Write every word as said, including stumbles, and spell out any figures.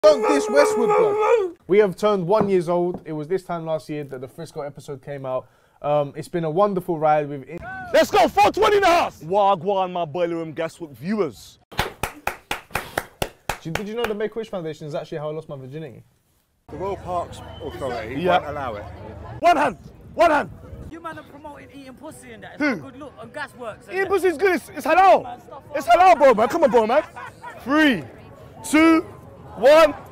Don't diss Westwood, bro. We have turned one years old. It was this time last year that the Frisco episode came out. Um, it's been a wonderful ride. With Let's go, four twenty in the house. Wagwan, my Boiler Room GasWorks viewers. Did you know the Make-A-Wish Foundation is actually how I lost my virginity? The Royal Parks Authority yeah. won't allow it. One hand, one hand. You man are promoting eating pussy and that. It's Who? not a good look on GasWorks. Eating pussy is good, it's, it's halal. It's halal, bro, man. Come on, bro, man. Three, two, one.